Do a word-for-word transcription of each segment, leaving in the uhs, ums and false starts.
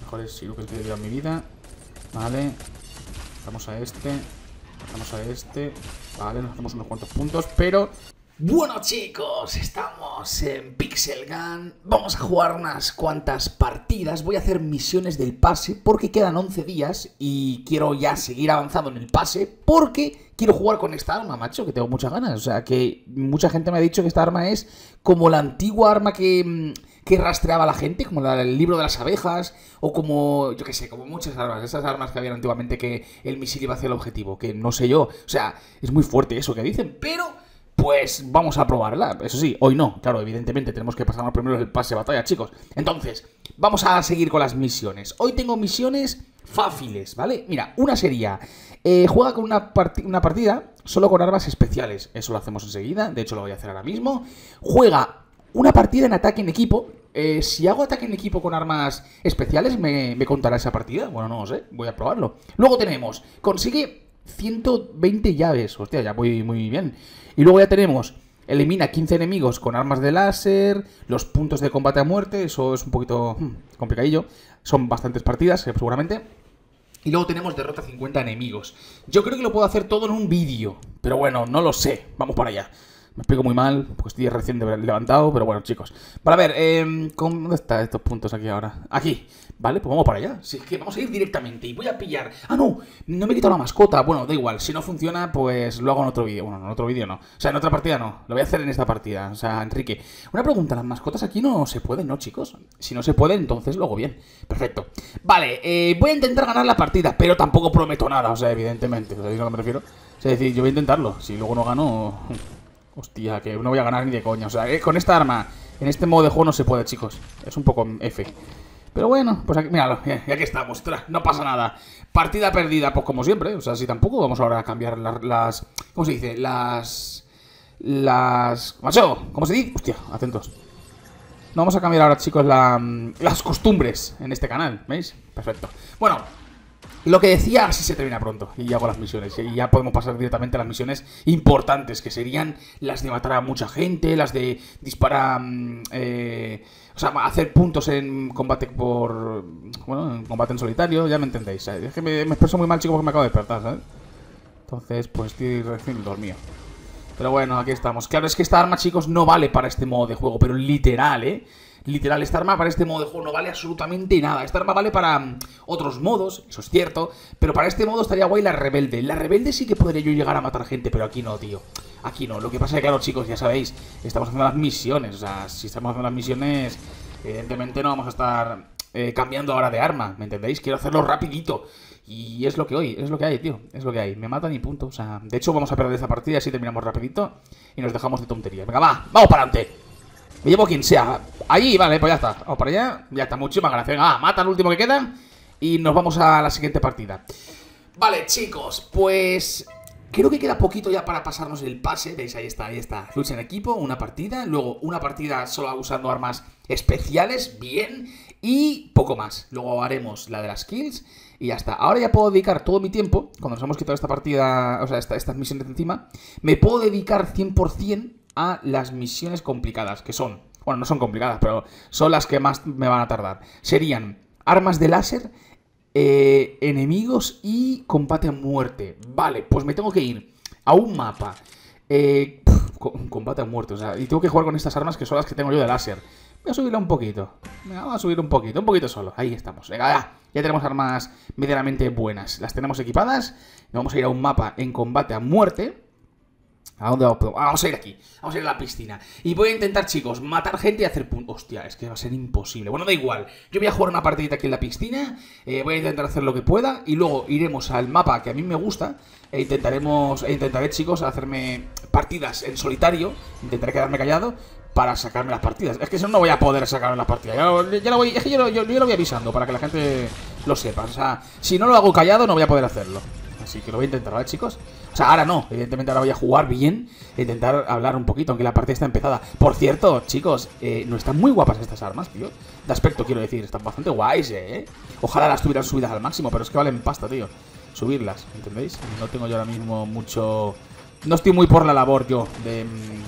mejores Shurikens que he vivido en mi vida. Vale. Vamos a este. Vamos a este. Vale, nos hacemos unos cuantos puntos, pero... Bueno, chicos, estamos en Pixel Gun. Vamos a jugar unas cuantas partidas. Voy a hacer misiones del pase porque quedan once días y quiero ya seguir avanzando en el pase porque quiero jugar con esta arma, macho, que tengo muchas ganas. O sea, que mucha gente me ha dicho que esta arma es como la antigua arma que... que rastreaba a la gente, como la, el libro de las abejas, o como, yo qué sé, como muchas armas, esas armas que habían antiguamente que el misil iba hacia el objetivo, que no sé yo, o sea, es muy fuerte eso que dicen, pero pues vamos a probarla, eso sí, hoy no, claro, evidentemente tenemos que pasarnos primero el pase de batalla, chicos. Entonces, vamos a seguir con las misiones. Hoy tengo misiones fáciles, ¿vale? Mira, una sería, eh, juega con una, part una partida solo con armas especiales, eso lo hacemos enseguida, de hecho lo voy a hacer ahora mismo. Juega una partida en ataque en equipo. Eh, si hago ataque en equipo con armas especiales, ¿me, ¿me contará esa partida? Bueno, no lo sé, voy a probarlo. Luego tenemos, consigue ciento veinte llaves. Hostia, ya voy muy bien. Y luego ya tenemos, elimina quince enemigos con armas de láser, los puntos de combate a muerte. Eso es un poquito hmm, complicadillo. Son bastantes partidas, eh, seguramente. Y luego tenemos derrota cincuenta enemigos. Yo creo que lo puedo hacer todo en un vídeo, pero bueno, no lo sé. Vamos para allá. Me explico muy mal, porque estoy recién levantado, pero bueno, chicos. Para ver, eh, ¿dónde están estos puntos aquí ahora? Aquí, vale, pues vamos para allá. Sí, es que vamos a ir directamente y voy a pillar... Ah, no, no me he quitado la mascota. Bueno, da igual, si no funciona, pues lo hago en otro vídeo. Bueno, en otro vídeo no. O sea, en otra partida no, lo voy a hacer en esta partida. O sea, Enrique, una pregunta, ¿las mascotas aquí no se pueden, no, chicos? Si no se puede, entonces lo hago bien. Perfecto. Vale, eh, voy a intentar ganar la partida, pero tampoco prometo nada, o sea, evidentemente. ¿Sabéis a lo que me refiero? O sea, es decir, yo voy a intentarlo. Si luego no gano... Hostia, que no voy a ganar ni de coña. O sea, eh, con esta arma, en este modo de juego no se puede, chicos. Es un poco F. Pero bueno, pues aquí, míralo, ya, ya que estamos. No pasa nada. Partida perdida, pues como siempre. O sea, si tampoco vamos ahora a cambiar las... las ¿cómo se dice? Las... Las... Macho, ¿cómo se dice? Hostia, atentos. No vamos a cambiar ahora, chicos, la, las costumbres en este canal. ¿Veis? Perfecto. Bueno... Lo que decía, así se termina pronto y hago las misiones. Y ya podemos pasar directamente a las misiones importantes, que serían las de matar a mucha gente, las de disparar, eh, o sea, hacer puntos en combate por, bueno, en combate en solitario, ya me entendéis. ¿Sabes? Es que me, me expreso muy mal, chicos, porque me acabo de despertar, ¿sabes? Entonces, pues estoy recién dormido. Pero bueno, aquí estamos. Claro, es que esta arma, chicos, no vale para este modo de juego, pero literal, ¿eh? Literal, esta arma para este modo de juego no vale absolutamente nada. Esta arma vale para um, otros modos, eso es cierto, pero para este modo estaría guay la rebelde. La rebelde sí que podría yo llegar a matar gente, pero aquí no, tío. Aquí no. Lo que pasa es que, claro, chicos, ya sabéis, estamos haciendo las misiones. O sea, si estamos haciendo las misiones, evidentemente no vamos a estar eh, cambiando ahora de arma, ¿me entendéis? Quiero hacerlo rapidito. Y es lo que hoy, es lo que hay, tío. Es lo que hay. Me matan y punto. O sea, de hecho vamos a perder esta partida, así terminamos rapidito y nos dejamos de tonterías. Venga, va, vamos para adelante. Me llevo quien sea. Allí, vale, pues ya está. Vamos para allá. Ya está, muchísimas gracias. Venga, va, mata al último que queda y nos vamos a la siguiente partida. Vale, chicos, pues creo que queda poquito ya para pasarnos el pase. ¿Veis? Ahí está, ahí está. Lucha en equipo, una partida. Luego una partida solo usando armas especiales. Bien. Y poco más. Luego haremos la de las kills y ya está. Ahora ya puedo dedicar todo mi tiempo, cuando nos hemos quitado esta partida, o sea, esta, estas misiones de encima, me puedo dedicar cien por cien a las misiones complicadas, que son, bueno, no son complicadas, pero son las que más me van a tardar. Serían armas de láser, eh, enemigos y combate a muerte. Vale, pues me tengo que ir a un mapa, eh, pff, combate a muerte, o sea, y tengo que jugar con estas armas que son las que tengo yo de láser. Voy a subirla un poquito. Venga, vamos a subir un poquito, un poquito solo. Ahí estamos. Venga, ya. Ya tenemos armas medianamente buenas. Las tenemos equipadas. Vamos a ir a un mapa en combate a muerte. ¿A dónde vamos? Vamos a ir aquí. Vamos a ir a la piscina. Y voy a intentar, chicos, matar gente y hacer puntos. Hostia, es que va a ser imposible. Bueno, da igual. Yo voy a jugar una partidita aquí en la piscina. Eh, voy a intentar hacer lo que pueda. Y luego iremos al mapa que a mí me gusta. E intentaremos, e intentaré, chicos, hacerme partidas en solitario. Intentaré quedarme callado para sacarme las partidas. Es que si no, no voy a poder sacarme las partidas. Ya, ya lo voy, es que yo, yo, yo lo voy avisando para que la gente lo sepa. O sea, si no lo hago callado, no voy a poder hacerlo. Así que lo voy a intentar, ¿vale, chicos? O sea, ahora no. Evidentemente ahora voy a jugar bien e intentar hablar un poquito, aunque la partida está empezada. Por cierto, chicos, eh, no están muy guapas estas armas, tío. De aspecto, quiero decir. Están bastante guays, ¿eh? Ojalá las tuvieran subidas al máximo, pero es que valen pasta, tío. Subirlas, ¿entendéis? No tengo yo ahora mismo mucho... No estoy muy por la labor yo de...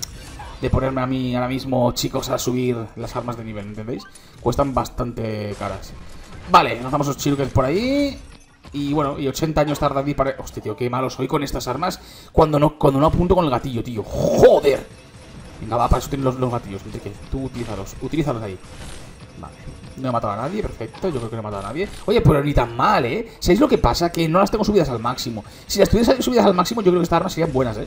de ponerme a mí ahora mismo, chicos, a subir las armas de nivel, ¿entendéis? Cuestan bastante caras. Vale, lanzamos los shurikens por ahí. Y bueno, y ochenta años tarda aquí para... Hostia, tío, qué malo soy con estas armas cuando no, cuando no apunto con el gatillo, tío. ¡Joder! Venga, va, para eso tienen los, los gatillos, Enrique. Tú utilízalos, utilízalos ahí. Vale, no he matado a nadie, perfecto. Yo creo que no he matado a nadie. Oye, pero ni tan mal, ¿eh? ¿Sabéis lo que pasa? Que no las tengo subidas al máximo. Si las tuviese subidas al máximo, yo creo que estas armas serían buenas, ¿eh?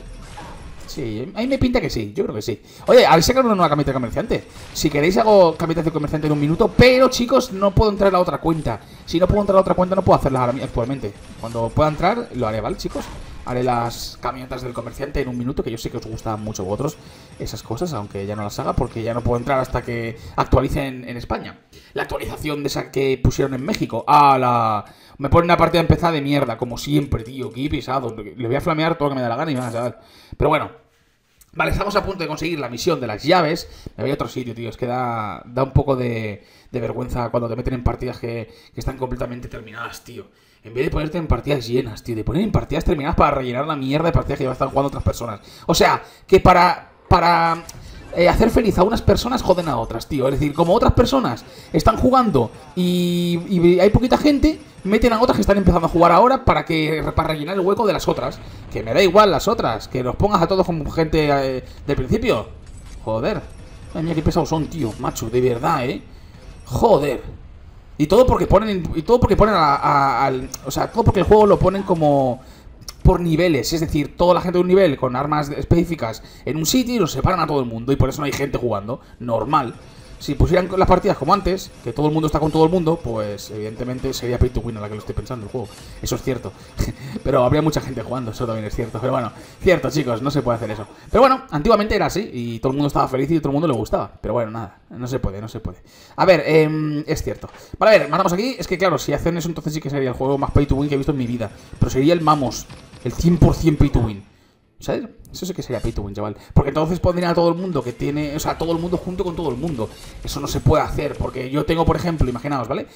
Sí, a mí me pinta que sí, yo creo que sí. Oye, habéis sacado una nueva camiseta de comerciante. Si queréis hago camiseta de comerciante en un minuto. Pero, chicos, no puedo entrar a la otra cuenta. Si no puedo entrar a la otra cuenta, no puedo hacerlas ahora actualmente. Cuando pueda entrar, lo haré, ¿vale, chicos? Haré las camionetas del comerciante en un minuto, que yo sé que os gustan mucho a vosotros esas cosas, aunque ya no las haga porque ya no puedo entrar hasta que actualicen en España. La actualización de esa que pusieron en México. ¡Ah, la! Me ponen una partida empezada de mierda, como siempre, tío. Qué pisado. Le voy a flamear todo lo que me da la gana y me van a saber. Pero bueno. Vale, estamos a punto de conseguir la misión de las llaves. Me voy a otro sitio, tío. Es que da, da un poco de, de vergüenza cuando te meten en partidas que, que están completamente terminadas, tío. En vez de ponerte en partidas llenas, tío. De poner en partidas terminadas para rellenar la mierda de partidas que ya están jugando otras personas. O sea, que para... para eh, hacer feliz a unas personas joden a otras, tío. Es decir, como otras personas están jugando y, y hay poquita gente, meten a otras que están empezando a jugar ahora para que para rellenar el hueco de las otras. Que me da igual las otras, que los pongas a todos como gente eh, del principio. Joder. Ay, mira qué pesados son, tío, macho, de verdad, eh. Joder. Y todo porque ponen y todo porque ponen a, a, al, o sea, todo porque el juego lo ponen como por niveles, es decir, toda la gente de un nivel con armas específicas en un sitio y los separan a todo el mundo y por eso no hay gente jugando, normal. Si pusieran las partidas como antes, que todo el mundo está con todo el mundo, pues evidentemente sería pay to win a la que lo estoy pensando el juego. Eso es cierto. Pero habría mucha gente jugando, eso también es cierto. Pero bueno, cierto, chicos, no se puede hacer eso. Pero bueno, antiguamente era así y todo el mundo estaba feliz y todo el mundo le gustaba. Pero bueno, nada, no se puede, no se puede. A ver, eh, es cierto. Vale, a ver, matamos aquí. Es que claro, si hacen eso entonces sí que sería el juego más pay to win que he visto en mi vida. Pero sería el Mamos, el cien por cien pay to win. ¿Sabes? Eso sí que sería pay to win, chaval. Porque entonces pondrían a todo el mundo que tiene... O sea, todo el mundo junto con todo el mundo. Eso no se puede hacer. Porque yo tengo, por ejemplo, imaginaos, ¿vale?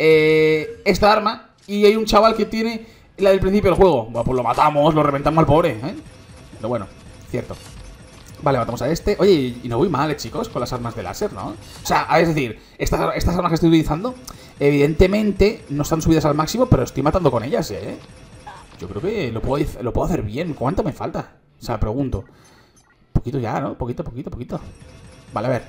Eh, esta arma y hay un chaval que tiene la del principio del juego. Bueno, pues lo matamos, lo reventamos al pobre, ¿eh? Pero bueno, cierto. Vale, matamos a este. Oye, y no voy mal, ¿eh, chicos? Con las armas de láser, ¿no? O sea, es decir, estas, estas armas que estoy utilizando, evidentemente no están subidas al máximo, pero estoy matando con ellas, ¿eh? Yo creo que lo puedo, lo puedo hacer bien. ¿Cuánto me falta? O sea, pregunto. Poquito ya, ¿no? Poquito, poquito, poquito. Vale, a ver.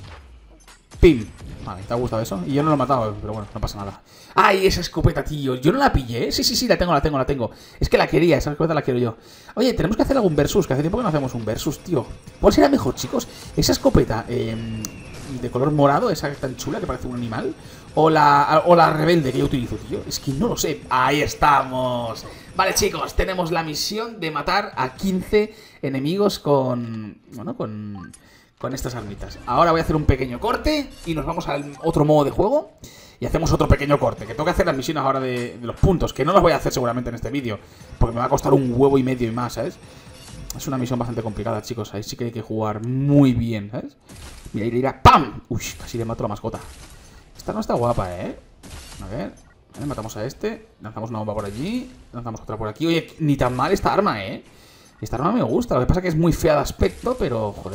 ¡Pim! Vale, ¿te ha gustado eso? Y yo no lo he matado, pero bueno, no pasa nada. ¡Ay, esa escopeta, tío! Yo no la pillé. Sí, sí, sí, la tengo, la tengo, la tengo. Es que la quería, esa escopeta la quiero yo. Oye, tenemos que hacer algún versus, que hace tiempo que no hacemos un versus, tío. ¿Cuál será mejor, chicos? ¿Esa escopeta eh, de color morado, esa tan chula que parece un animal? O la, o la rebelde que yo utilizo, tío. Es que no lo sé. ¡Ahí estamos! Vale, chicos, tenemos la misión de matar a quince enemigos con... Bueno, con... Con estas armitas. Ahora voy a hacer un pequeño corte y nos vamos al otro modo de juego. Y hacemos otro pequeño corte. Que tengo que hacer las misiones ahora de, de los puntos. Que no las voy a hacer seguramente en este vídeo. Porque me va a costar un huevo y medio y más, ¿sabes? Es una misión bastante complicada, chicos. Ahí sí que hay que jugar muy bien, ¿sabes? Mira, ir, ir, ¡pam! Uy, casi le mato a la mascota. Esta no está guapa, ¿eh? A ver... Vale, matamos a este, lanzamos una bomba por allí, lanzamos otra por aquí. Oye, ni tan mal esta arma, ¿eh? Esta arma me gusta, lo que pasa es que es muy fea de aspecto, pero joder.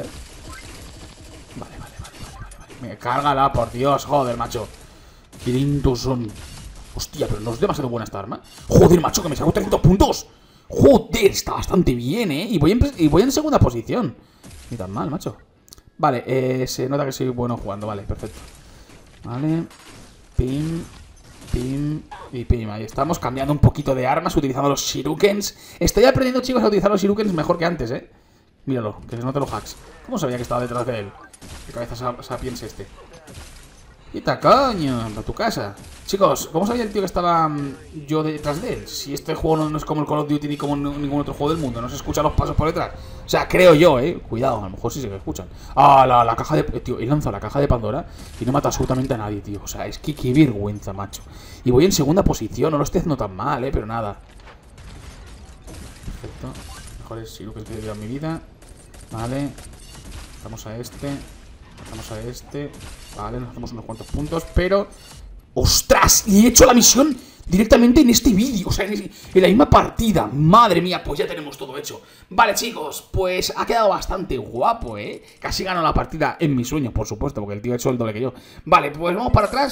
Vale, vale, vale, vale, vale, vale. Me cárgala, por Dios, joder, macho. Qué lentos son. Hostia, pero no es demasiado buena esta arma. Joder, macho, que me saco trescientos puntos. Joder, está bastante bien, ¿eh? Y voy en, y voy en segunda posición. Ni tan mal, macho. Vale, eh, se nota que soy bueno jugando, vale, perfecto. Vale, pim... Pim y pim, ahí estamos cambiando un poquito de armas, utilizando los shurikens. Estoy aprendiendo, chicos, a utilizar los shurikens mejor que antes, ¿eh? Míralo, que se note los hacks. ¿Cómo sabía que estaba detrás de él? ¿Qué cabeza sapiens este? ¡Quita, coño! ¡A tu casa! Chicos, ¿cómo sabía el tío que estaba um, yo detrás de él? Si este juego no, no es como el Call of Duty ni como ningún otro juego del mundo. No se escuchan los pasos por detrás. O sea, creo yo, ¿eh? Cuidado, a lo mejor sí se escuchan. ¡Ah, la, la caja de... Tío, he lanzado la caja de Pandora y no mata absolutamente a nadie, tío. O sea, es que qué vergüenza, macho. Y voy en segunda posición. No lo estoy haciendo tan mal, ¿eh? Pero nada. Perfecto. Mejores shurikens que he vivido en mi vida. Vale. Vamos a este... Vamos a este. Vale, nos hacemos unos cuantos puntos, pero... ¡Ostras! Y he hecho la misión directamente en este vídeo. O sea, en, en la misma partida. Madre mía, pues ya tenemos todo hecho. Vale, chicos, pues ha quedado bastante guapo, ¿eh? Casi gano la partida en mi sueño, por supuesto, porque el tío ha hecho el doble que yo. Vale, pues vamos para atrás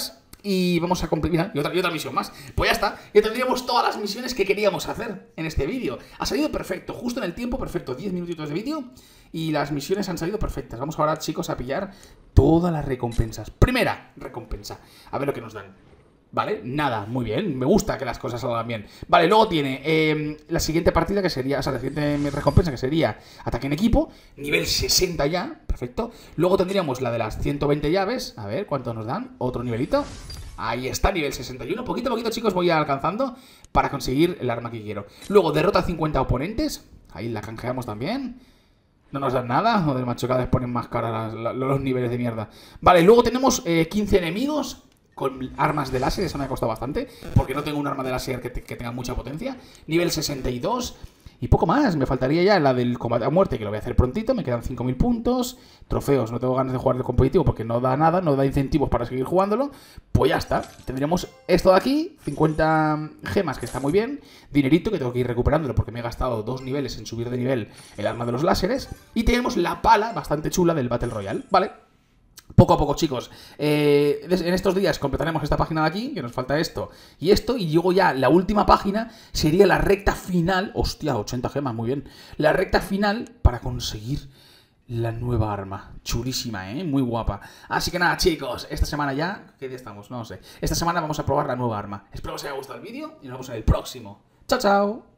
Y vamos a cumplir, mira, y otra, y otra misión más. Pues ya está, ya tendríamos todas las misiones que queríamos hacer en este vídeo. Ha salido perfecto, justo en el tiempo perfecto, diez minutitos de vídeo. Y las misiones han salido perfectas. Vamos ahora, chicos, a pillar todas las recompensas. Primera recompensa, a ver lo que nos dan. Vale, nada, muy bien, me gusta que las cosas salgan bien. Vale, luego tiene eh, la siguiente partida que sería, o sea, la siguiente recompensa que sería ataque en equipo, nivel sesenta ya, perfecto. Luego tendríamos la de las ciento veinte llaves, a ver, ¿cuánto nos dan? Otro nivelito. Ahí está, nivel sesenta y uno, poquito a poquito, chicos, voy alcanzando para conseguir el arma que quiero. Luego, derrota a cincuenta oponentes, ahí la canjeamos también. No nos dan nada, joder, macho, cada vez ponen más caras los niveles de mierda. Vale, luego tenemos eh, quince enemigos con armas de láser, eso me ha costado bastante, porque no tengo un arma de láser que, te, que tenga mucha potencia. Nivel sesenta y dos y poco más, me faltaría ya la del combate a muerte, que lo voy a hacer prontito, me quedan cinco mil puntos. Trofeos, no tengo ganas de jugar el competitivo porque no da nada, no da incentivos para seguir jugándolo. Pues ya está, tendremos esto de aquí, cincuenta gemas, que está muy bien. Dinerito, que tengo que ir recuperándolo porque me he gastado dos niveles en subir de nivel el arma de los láseres. Y tenemos la pala bastante chula del Battle Royale, ¿vale? Poco a poco, chicos, eh, en estos días completaremos esta página de aquí, que nos falta esto y esto, y luego ya la última página sería la recta final. Hostia, ochenta gemas, muy bien. La recta final para conseguir la nueva arma. Chulísima, ¿eh? Muy guapa. Así que nada, chicos, esta semana ya... ¿Qué día estamos? No sé. Esta semana vamos a probar la nueva arma. Espero que os haya gustado el vídeo y nos vemos en el próximo. ¡Chao, chao!